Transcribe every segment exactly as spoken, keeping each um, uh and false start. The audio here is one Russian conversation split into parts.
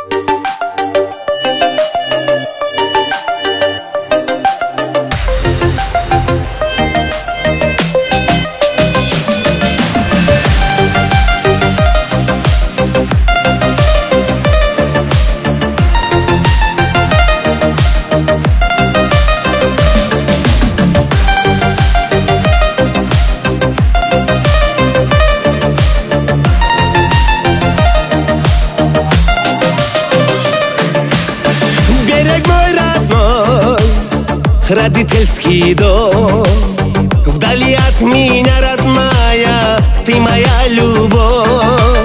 Родительский дом, вдали от меня, родная, ты моя любовь.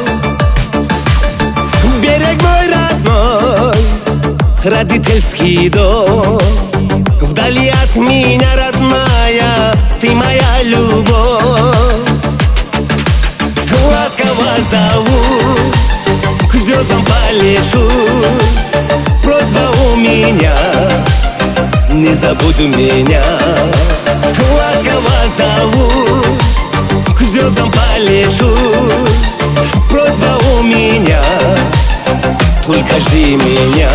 Берег мой родной, родительский дом, вдали от меня, родная, ты моя любовь. Ласково зову, к звездам полечу, просьба у меня: не забудь меня. Ласково зову, к звездам полечу, просьба у меня: только жди меня.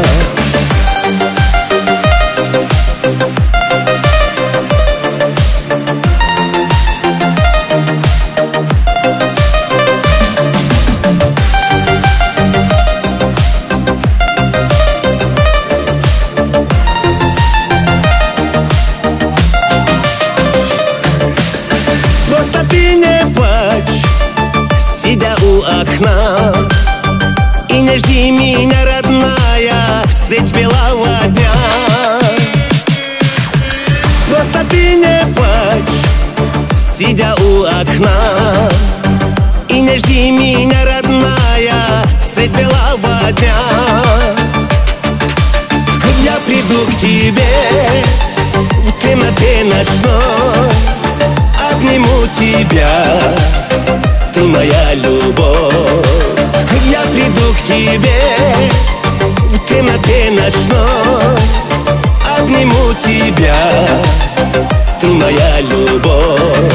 Сидя у окна, и не жди меня, родная, средь белого дня. Просто ты не плачь, сидя у окна, и не жди меня, родная, средь белого дня. Я приду к тебе в темноте ночной, обниму тебя, ты моя любовь. Я приду к тебе в темноте ночной, обниму тебя, ты моя любовь.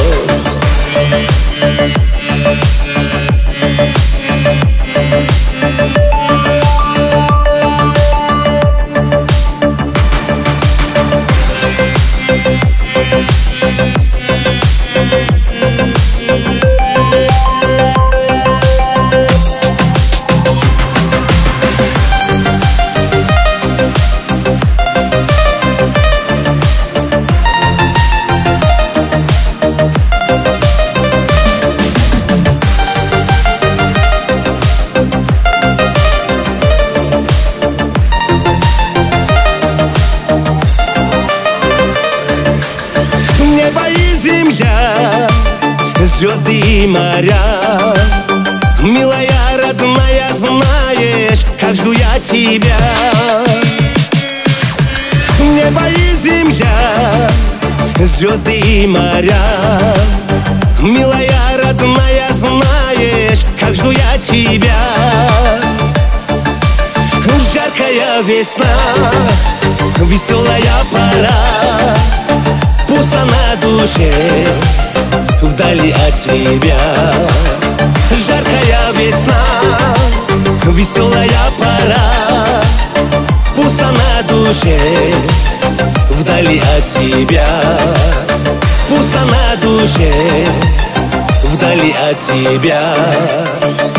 Небо и земля, звезды и моря, милая, родная, знаешь, как жду я тебя. Небо и земля, звезды и моря, милая, родная, знаешь, как жду я тебя. Жаркая весна, веселая пора, пусто на душе, вдали от тебя. Жаркая весна, веселая пора, пусто на душе, вдали от тебя. Пусто на душе, вдали от тебя.